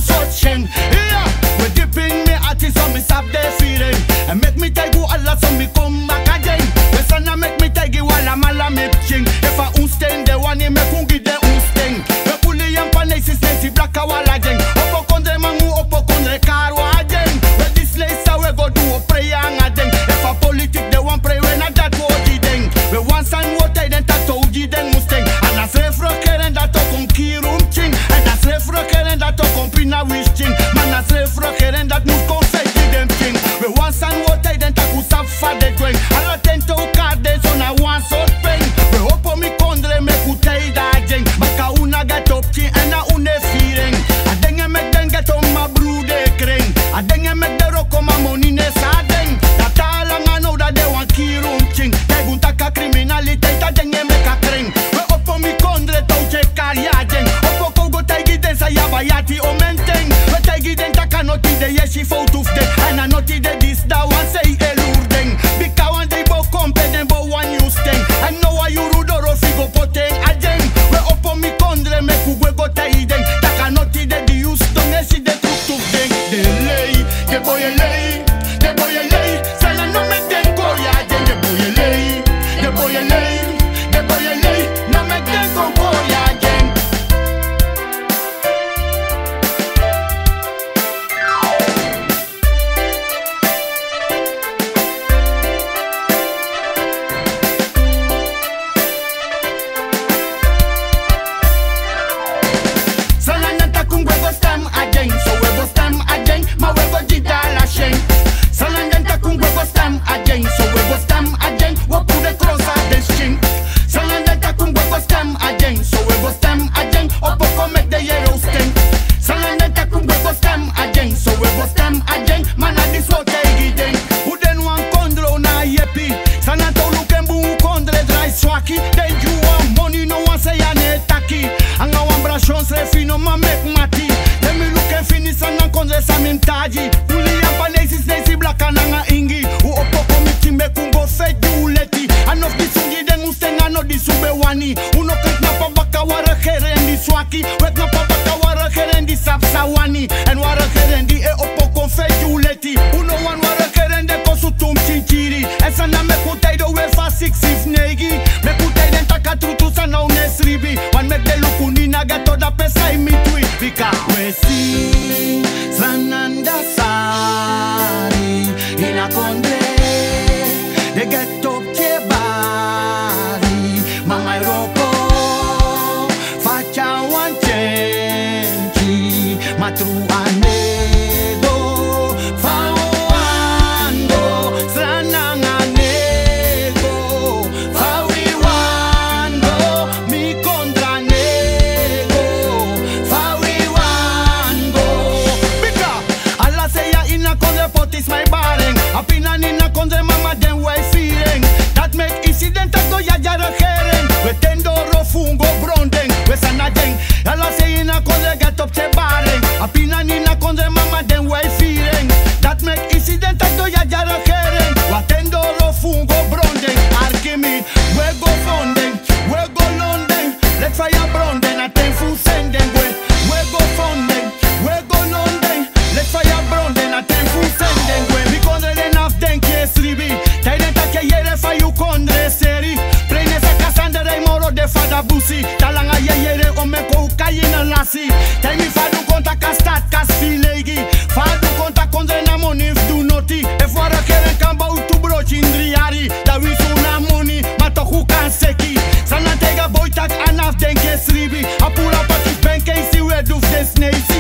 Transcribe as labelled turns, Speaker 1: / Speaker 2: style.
Speaker 1: searching. Yeah, we dipping me artists so me stop their feeling. And make me tell you Allah so me come back again. We sana make me tell you Allah mala me king. If I unstand the one me kungi de unsting. We pulling and panaces nesi black a wall again. Opo kondre mangu opo kondre karwa again. We this place we go do a prayer again. If a politic they want pray when I that word ding. We want san water then tato uji den mustang. And I say frokeren that to kon kirum ching. And I say frokeren that to kon pina wish ching. Man I say frokeren that mus kon fake them ching. We want san water then taku sap for the going. I tend to card this on I want so pain. We hope me kondre me kutay da jeng. Baka una get up chi and I une feeling. I denge make them get on my brood de kring. I denge make the rock on my money ne sa deng. That all I know that they want kirum ching. They guntaka criminality ta denge make a kring. We hope me kondre to che karya jeng. Hope ko go tagi den sa yabayati o menteng. We tagi den taka noti de yeshi photo de. And I noti de this da one say elur deng. Bika one day bo kompe den bo one use thing. And know why you rudo figo poteng a jeng. We hope me kondre me kugwe go tai deng. Taka noti de di use don't yeshi de tuk deng. De lay, de boy lay, de boy lay. Sala no me den koya jeng. De boy lay, de boy lay, de boy lay. No me den koya jeng. Salananta kung wego stam ajeng. So wego stam ajeng, ma wego jita la sheng. Salananta kung wego stam ajeng. So wego stam ajeng, wo pude cross a den shing. Salananta kung wego stam ajeng. So wego stam ajeng, opo come de yellow sting. Salananta kung wego stam ajeng. So wego stam ajeng, man a this what I deng. Uden wan kondro na yepi. Sananta lukembu kondre dry swaki. Then you want money no one say ane taki. Anga wan brashons refino ma make mati. Then me look and finish and kondre samin taji. Uli ampanesi snesi black ananga ingi. U opo komiti me kungo feju leti. Anof disungi den usteng ano disube wani. Uno kek na pa baka wara herendi swaki. Wek na pa baka wara herendi sapsa wani. En wara herendi e opo kon feju leti. Uno wan wara herende kosutum chinchiri. Esa na me kutay do we fa 6 if negi. Me kutay den taka trutu sana unesribi. Wan mek de lukuni na gato da pesa imitui. Vika wesi sananda sari ina kondre. De get up bari mama roko facha wan chenchi matru anego fawando sananga nego fawiwando mi kontra nego fawiwando bika alla say ya ina kondre potis my bareng apina nina kondre mama den way feeling that make incident go ya jara heren we tendo rofungo brondeng we sana jeng alla say ina kondre get up che bareng apina nina kondre mama den way feeling that make incident go ya jara heren we tendo rofungo brondeng arkimi we go fondeng we go londeng let fire brondeng aten fu sendeng we go fondeng we go londeng let fire brondeng aten fu sendeng we kondre den af den kesribi taiden take yere fa you kondre seri prene sa kasandere moro de fada busi talanga yere o me ko kayina nasi tai mi fadu konta kastat kas filegi fadu konta kondre na money if do noti e fora keren kamba utu brochi indriari da wisu na money mato hukan seki sanantega boy tak anaf den kesribi apura pati penke isi we duf den snake